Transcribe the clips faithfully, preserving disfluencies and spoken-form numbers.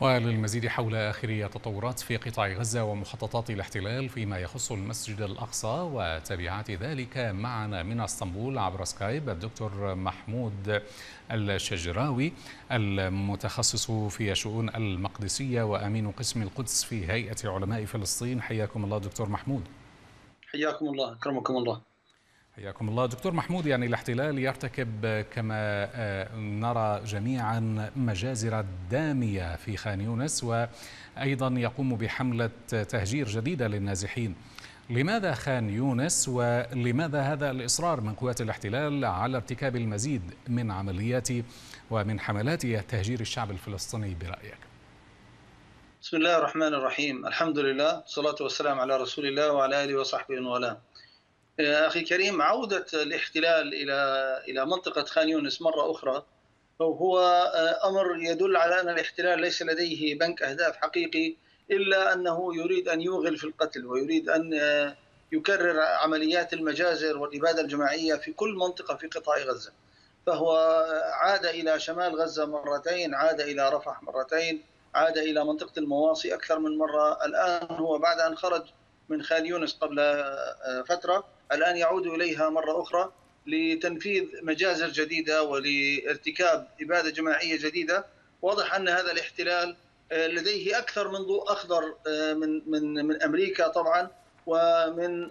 وللمزيد حول آخر التطورات في قطاع غزة ومخططات الاحتلال فيما يخص المسجد الأقصى وتبعات ذلك، معنا من اسطنبول عبر سكايب الدكتور محمود الشجراوي المتخصص في الشؤون المقدسية وأمين قسم القدس في هيئة علماء فلسطين. حياكم الله دكتور محمود. حياكم الله، أكرمكم الله. حياكم الله دكتور محمود. يعني الاحتلال يرتكب كما نرى جميعا مجازر دامية في خان يونس، وأيضا يقوم بحملة تهجير جديدة للنازحين. لماذا خان يونس، ولماذا هذا الإصرار من قوات الاحتلال على ارتكاب المزيد من عمليات ومن حملات تهجير الشعب الفلسطيني برأيك؟ بسم الله الرحمن الرحيم، الحمد لله والصلاة والسلام على رسول الله وعلى آله وصحبه ومن والاه. أخي الكريم، عودة الاحتلال إلى إلى منطقة خان يونس مرة أخرى هو أمر يدل على أن الاحتلال ليس لديه بنك أهداف حقيقي، إلا أنه يريد أن يوغل في القتل، ويريد أن يكرر عمليات المجازر والإبادة الجماعية في كل منطقة في قطاع غزة. فهو عاد إلى شمال غزة مرتين، عاد إلى رفح مرتين، عاد إلى منطقة المواصي أكثر من مرة. الآن هو بعد أن خرج من خان يونس قبل فترة، الآن يعود إليها مرة أخرى لتنفيذ مجازر جديدة ولارتكاب إبادة جماعية جديدة. واضح أن هذا الاحتلال لديه أكثر من ضوء أخضر من من من أمريكا طبعا، ومن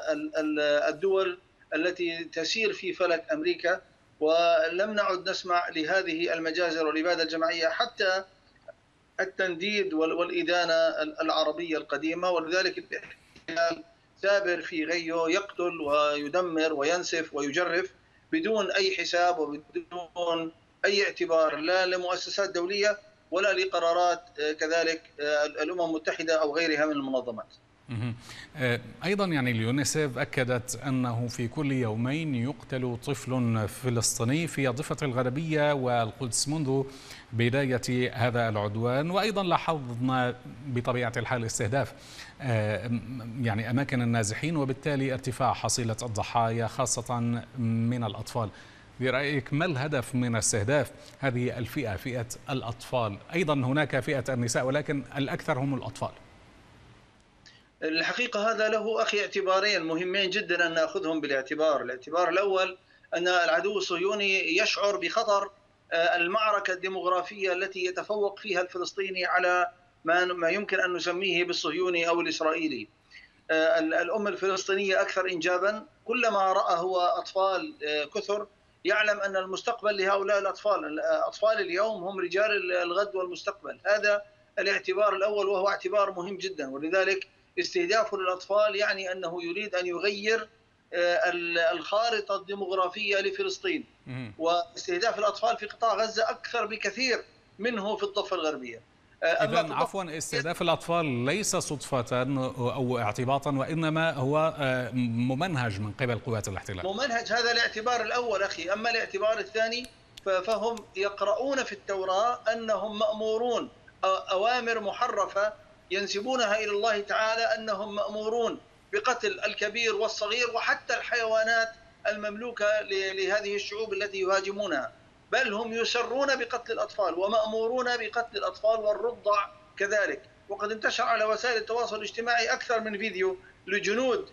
الدول التي تسير في فلك أمريكا، ولم نعد نسمع لهذه المجازر والإبادة الجماعية حتى التنديد والإدانة العربية القديمة. ولذلك الاحتلال سابر في غيه، يقتل ويدمر وينسف ويجرف بدون أي حساب وبدون أي اعتبار، لا لمؤسسات دولية ولا لقرارات كذلك الأمم المتحدة أو غيرها من المنظمات. أيضا يعني اليونيسيف أكدت أنه في كل يومين يقتل طفل فلسطيني في الضفة الغربية والقدس منذ بداية هذا العدوان. وأيضا لاحظنا بطبيعة الحال استهداف يعني أماكن النازحين، وبالتالي ارتفاع حصيلة الضحايا خاصة من الأطفال. برأيك ما الهدف من استهداف هذه الفئة، فئة الأطفال؟ أيضا هناك فئة النساء، ولكن الأكثر هم الأطفال. الحقيقة هذا له أخي اعتبارين مهمين جدا أن نأخذهم بالاعتبار. الاعتبار الأول أن العدو الصهيوني يشعر بخطر المعركة الديمغرافية التي يتفوق فيها الفلسطيني على ما يمكن أن نسميه بالصهيوني أو الإسرائيلي. الأمة الفلسطينية أكثر إنجابا، كلما رأى هو أطفال كثر يعلم أن المستقبل لهؤلاء الأطفال. أطفال اليوم هم رجال الغد والمستقبل. هذا الاعتبار الأول، وهو اعتبار مهم جدا. ولذلك استهدافه للأطفال يعني أنه يريد أن يغير الخارطة الديمغرافية لفلسطين. واستهداف الأطفال في قطاع غزة أكثر بكثير منه في الضفة الغربية. إذن عفوا، استهداف الأطفال ليس صدفة أو اعتباطا، وإنما هو ممنهج من قبل قوات الاحتلال. ممنهج، هذا الاعتبار الأول أخي. أما الاعتبار الثاني فهم يقرؤون في التوراة أنهم مأمورون أوامر محرفة ينسبونها إلى الله تعالى، أنهم مأمورون بقتل الكبير والصغير وحتى الحيوانات المملوكة لهذه الشعوب التي يهاجمونها، بل هم يسرون بقتل الأطفال ومأمورون بقتل الأطفال والرضع كذلك. وقد انتشر على وسائل التواصل الاجتماعي أكثر من فيديو لجنود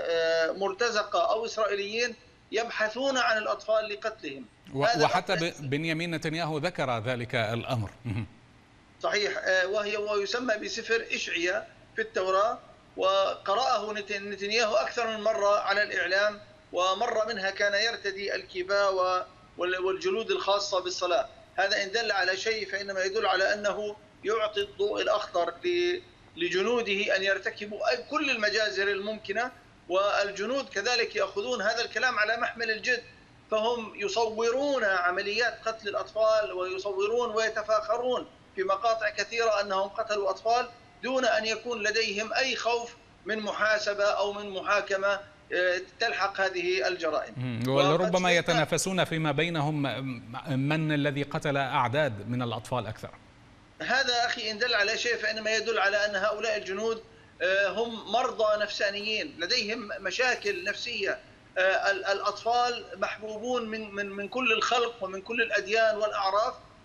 مرتزقة أو إسرائيليين يبحثون عن الأطفال لقتلهم. وحتى بنيامين نتنياهو ذكر ذلك الأمر. صحيح، وهي ويسمى بسفر إشعياء في التوراة، وقرأه نتنياهو أكثر من مرة على الإعلام، ومرة منها كان يرتدي الكباء والجلود الخاصة بالصلاة. هذا إن دل على شيء فإنما يدل على أنه يعطي الضوء الأخضر لجنوده أن يرتكبوا كل المجازر الممكنة، والجنود كذلك يأخذون هذا الكلام على محمل الجد. فهم يصورون عمليات قتل الأطفال ويصورون ويتفاخرون في مقاطع كثيرة أنهم قتلوا أطفال دون أن يكون لديهم أي خوف من محاسبة أو من محاكمة تلحق هذه الجرائم. ولربما يتنافسون فيما بينهم من الذي قتل أعداد من الأطفال أكثر. هذا أخي إن دل على شيء فإنما يدل على أن هؤلاء الجنود هم مرضى نفسانيين، لديهم مشاكل نفسية. الأطفال محبوبون من من من كل الخلق ومن كل الأديان والأعراف،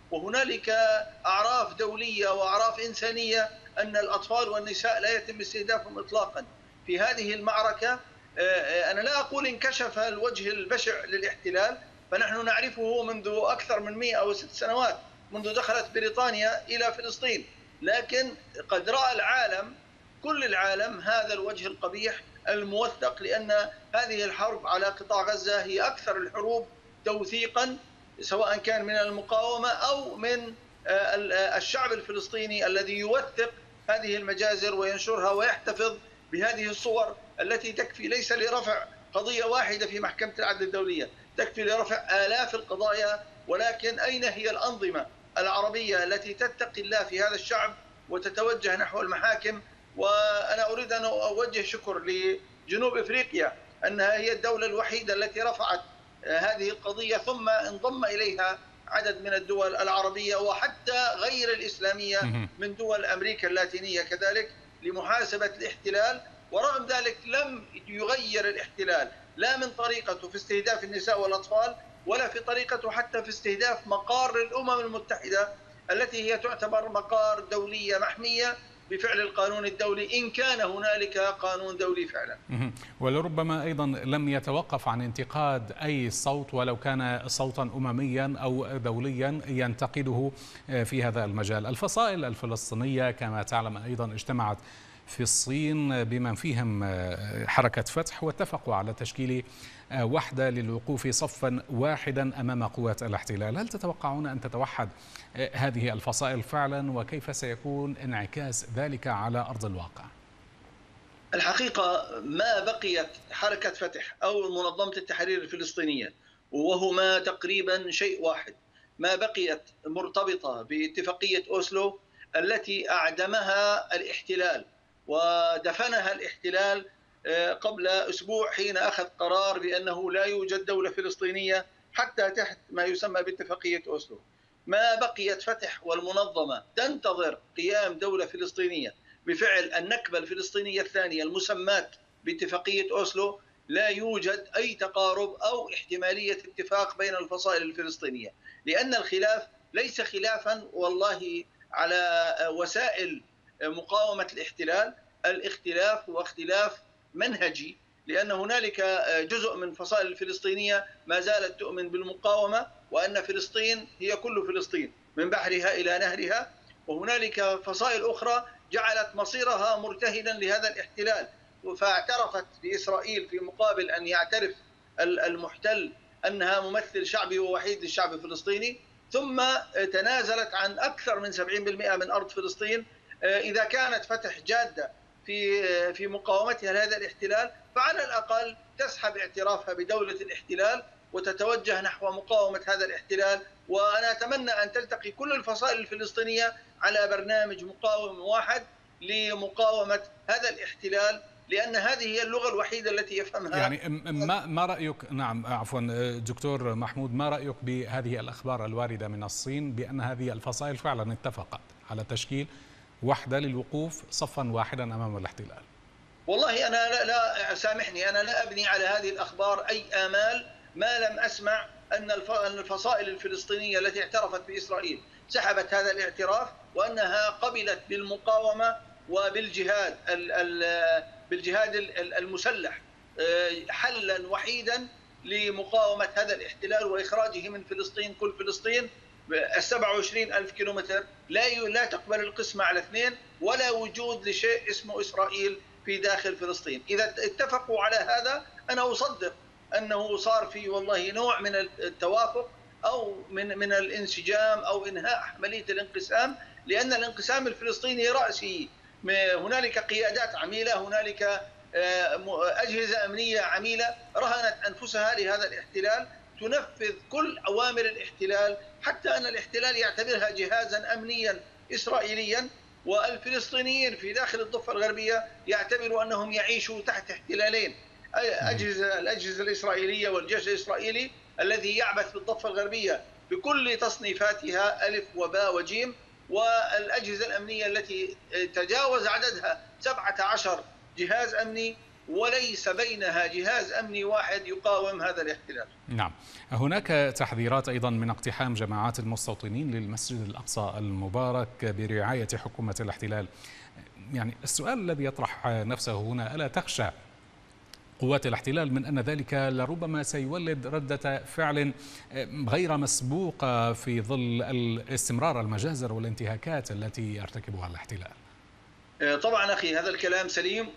وهنالك أعراف دولية وأعراف إنسانية أن الأطفال والنساء لا يتم استهدافهم إطلاقا. في هذه المعركة أنا لا أقول انكشف الوجه البشع للاحتلال، فنحن نعرفه منذ أكثر من مئة أو ست سنوات منذ دخلت بريطانيا إلى فلسطين، لكن قد رأى العالم كل العالم هذا الوجه القبيح الموثق، لأن هذه الحرب على قطاع غزة هي أكثر الحروب توثيقا، سواء كان من المقاومة أو من الشعب الفلسطيني الذي يوثق هذه المجازر وينشرها ويحتفظ بهذه الصور التي تكفي ليس لرفع قضية واحدة في محكمة العدل الدولية، تكفي لرفع آلاف القضايا. ولكن أين هي الأنظمة العربية التي تتقي الله في هذا الشعب وتتوجه نحو المحاكم؟ وأنا أريد أن أوجه شكر لجنوب إفريقيا أنها هي الدولة الوحيدة التي رفعت هذه القضية، ثم انضم إليها عدد من الدول العربية وحتى غير الإسلامية من دول أمريكا اللاتينية كذلك لمحاسبة الاحتلال. ورغم ذلك لم يغير الاحتلال لا من طريقته في استهداف النساء والأطفال ولا في طريقته حتى في استهداف مقار الأمم المتحدة التي هي تعتبر مقار دولية محمية بفعل القانون الدولي، إن كان هنالك قانون دولي فعلا. ولربما أيضا لم يتوقف عن انتقاد أي صوت ولو كان صوتا أمميا أو دوليا ينتقده في هذا المجال. الفصائل الفلسطينية كما تعلم أيضا اجتمعت في الصين بمن فيهم حركة فتح واتفقوا على تشكيل وحدة للوقوف صفا واحدا أمام قوات الاحتلال. هل تتوقعون أن تتوحد هذه الفصائل فعلا، وكيف سيكون انعكاس ذلك على أرض الواقع؟ الحقيقة ما بقيت حركة فتح أو منظمة التحرير الفلسطينية وهما تقريبا شيء واحد، ما بقيت مرتبطة باتفاقية أوسلو التي أعدمها الاحتلال ودفنها الاحتلال قبل أسبوع حين أخذ قرار بأنه لا يوجد دولة فلسطينية حتى تحت ما يسمى باتفاقية أوسلو. ما بقيت فتح والمنظمة تنتظر قيام دولة فلسطينية بفعل النكبة الفلسطينية الثانية المسماة باتفاقية أوسلو. لا يوجد أي تقارب أو احتمالية اتفاق بين الفصائل الفلسطينية، لأن الخلاف ليس خلافا والله على وسائل مقاومة الاحتلال، الاختلاف هو اختلاف منهجي، لأن هنالك جزء من الفصائل الفلسطينية ما زالت تؤمن بالمقاومة وأن فلسطين هي كل فلسطين من بحرها إلى نهرها، وهنالك فصائل أخرى جعلت مصيرها مرتهنا لهذا الاحتلال، فاعترفت بإسرائيل في مقابل أن يعترف المحتل أنها ممثل شعبي ووحيد للشعب الفلسطيني، ثم تنازلت عن أكثر من سبعين بالمئة من أرض فلسطين. إذا كانت فتح جادة في في مقاومتها لهذا الاحتلال فعلى الأقل تسحب اعترافها بدولة الاحتلال وتتوجه نحو مقاومة هذا الاحتلال. وأنا أتمنى أن تلتقي كل الفصائل الفلسطينية على برنامج مقاوم واحد لمقاومة هذا الاحتلال، لأن هذه هي اللغة الوحيدة التي يفهمها. يعني ما ما رأيك، نعم عفوا دكتور محمود، ما رأيك بهذه الأخبار الواردة من الصين بأن هذه الفصائل فعلا اتفقت على تشكيل وحدة للوقوف صفا واحدا أمام الاحتلال؟ والله أنا لا, لا سامحني، أنا لا أبني على هذه الأخبار أي آمال ما لم أسمع أن الفصائل الفلسطينية التي اعترفت بإسرائيل سحبت هذا الاعتراف وأنها قبلت بالمقاومة وبالجهاد بالجهاد المسلح حلا وحيدا لمقاومة هذا الاحتلال وإخراجه من فلسطين. كل فلسطين السبعة وعشرين ألف كيلومتر لا لا تقبل القسمة على اثنين ولا وجود لشيء اسمه إسرائيل في داخل فلسطين. إذا اتفقوا على هذا أنا أصدق أنه صار في والله نوع من التوافق أو من من الانسجام أو إنهاء عملية الانقسام، لأن الانقسام الفلسطيني رأسي. هنالك قيادات عميلة، هنالك أجهزة أمنية عميلة رهنت أنفسها لهذا الاحتلال تنفذ كل أوامر الاحتلال، حتى أن الاحتلال يعتبرها جهازا أمنيا إسرائيليا، والفلسطينيين في داخل الضفة الغربية يعتبروا أنهم يعيشوا تحت احتلالين، أجهزة الأجهزة الإسرائيلية والجيش الإسرائيلي الذي يعبث في الضفة الغربية بكل تصنيفاتها ألف وباء وجيم، والأجهزة الأمنية التي تجاوز عددها سبعة عشر جهاز أمني وليس بينها جهاز أمني واحد يقاوم هذا الاحتلال. نعم، هناك تحذيرات أيضا من اقتحام جماعات المستوطنين للمسجد الأقصى المبارك برعاية حكومة الاحتلال. يعني السؤال الذي يطرح نفسه هنا، ألا تخشى قوات الاحتلال من أن ذلك لربما سيولد ردة فعل غير مسبوقة في ظل الاستمرار المجازر والانتهاكات التي يرتكبها الاحتلال؟ طبعا أخي هذا الكلام سليم،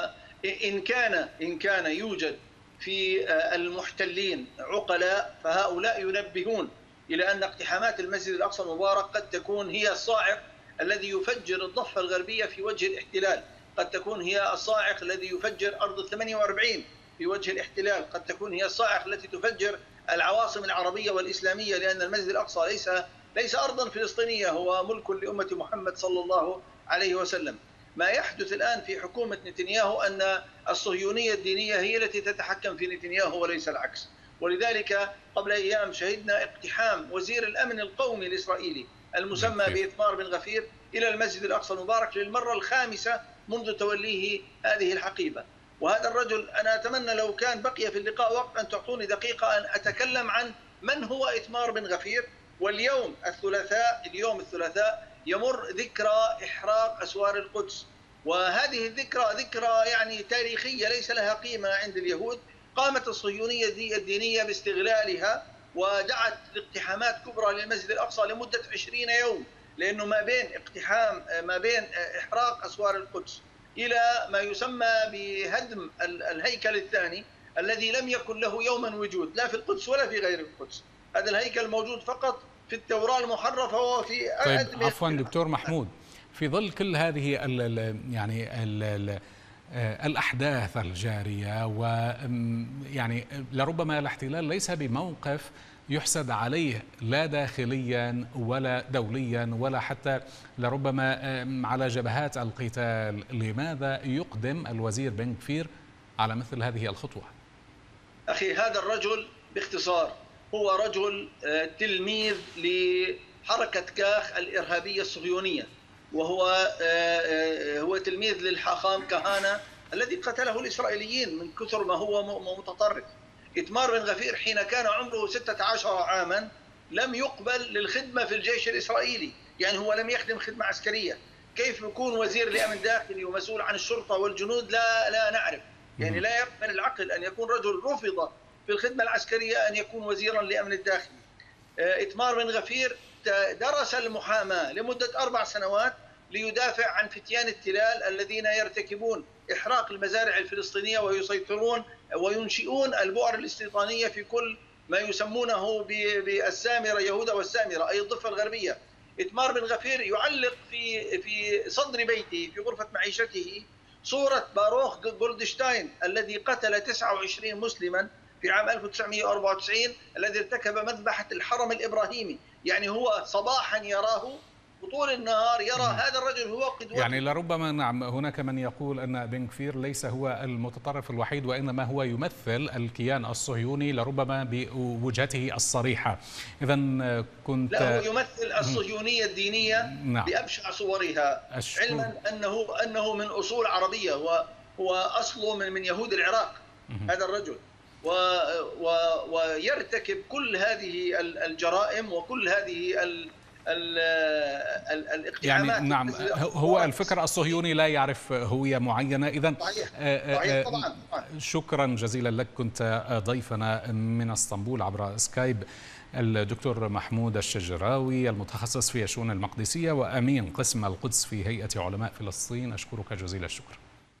وإن كان إن كان يوجد في المحتلين عقلاء فهؤلاء ينبهون إلى أن اقتحامات المسجد الأقصى المبارك قد تكون هي الصاعق الذي يفجر الضفة الغربية في وجه الاحتلال، قد تكون هي الصاعق الذي يفجر أرض الثمانية وأربعين في وجه الاحتلال، قد تكون هي الصاعق التي تفجر العواصم العربية والإسلامية، لأن المسجد الأقصى ليس ليس أرضا فلسطينية، هو ملك لأمة محمد صلى الله عليه وسلم. ما يحدث الآن في حكومة نتنياهو أن الصهيونية الدينية هي التي تتحكم في نتنياهو وليس العكس، ولذلك قبل أيام شهدنا اقتحام وزير الأمن القومي الإسرائيلي المسمى بإتمار بن غفير إلى المسجد الأقصى المبارك للمرة الخامسة منذ توليه هذه الحقيبة. وهذا الرجل أنا أتمنى لو كان بقي في اللقاء وقت أن تعطوني دقيقة أن أتكلم عن من هو إتمار بن غفير. واليوم الثلاثاء اليوم الثلاثاء يمر ذكرى إحراق أسوار القدس، وهذه الذكرى ذكرى يعني تاريخية ليس لها قيمة عند اليهود. قامت الصهيونية الدينية باستغلالها ودعت لاقتحامات كبرى للمسجد الأقصى لمدة عشرين يوم، لأنه ما بين اقتحام ما بين إحراق أسوار القدس إلى ما يسمى بهدم الهيكل الثاني الذي لم يكن له يوما وجود لا في القدس ولا في غير القدس. هذا الهيكل موجود فقط في التوراة المحرفة وفي طيب عفوا دكتور محمود، في ظل كل هذه ال يعني ال الأحداث الجارية، ويعني لربما الاحتلال ليس بموقف يحسد عليه لا داخليا ولا دوليا ولا حتى لربما على جبهات القتال، لماذا يقدم الوزير بن غفير على مثل هذه الخطوة؟ أخي هذا الرجل باختصار هو رجل تلميذ لحركة كاخ الإرهابية الصهيونية، وهو هو تلميذ للحاخام كهانة الذي قتله الإسرائيليين من كثر ما هو متطرف. إتمار بن غفير حين كان عمره ستة عشر عاما لم يقبل للخدمة في الجيش الإسرائيلي، يعني هو لم يخدم خدمة عسكرية. كيف يكون وزير لأمن داخلي ومسؤول عن الشرطة والجنود؟ لا لا نعرف، يعني لا يقبل العقل أن يكون رجل رفض في الخدمة العسكرية أن يكون وزيرا لأمن الداخلي. إتمار بن غفير درس المحاماة لمدة أربع سنوات ليدافع عن فتيان التلال الذين يرتكبون إحراق المزارع الفلسطينية ويسيطرون وينشئون البؤر الاستيطانية في كل ما يسمونه بالسامرة، يهوذا والسامرة أي الضفة الغربية. إتمار بن غفير يعلق في في صدر بيته في غرفة معيشته صورة باروخ جولدشتاين الذي قتل تسعة وعشرين مسلما في عام ألف وتسعمئة وأربعة وتسعين، الذي ارتكب مذبحة الحرم الإبراهيمي. يعني هو صباحا يراه وطول النهار يرى هذا الرجل هو قدوته. يعني لربما نعم هناك من يقول أن بن غفير ليس هو المتطرف الوحيد، وإنما هو يمثل الكيان الصهيوني لربما بوجهته الصريحة. إذا كنت لا، هو يمثل الصهيونية الدينية نعم. بأبشع صورها، علما أنه أنه من أصول عربية وهو أصله من من يهود العراق هذا الرجل، و و ويرتكب كل هذه الجرائم وكل هذه ال الاقتحامات. يعني نعم هو الفكر الصهيوني لا يعرف هوية معينة. إذا طبعا. شكرا جزيلا لك، كنت ضيفنا من اسطنبول عبر سكايب الدكتور محمود الشجراوي المتخصص في الشؤون المقدسية وأمين قسم القدس في هيئة علماء فلسطين. أشكرك جزيل الشكر.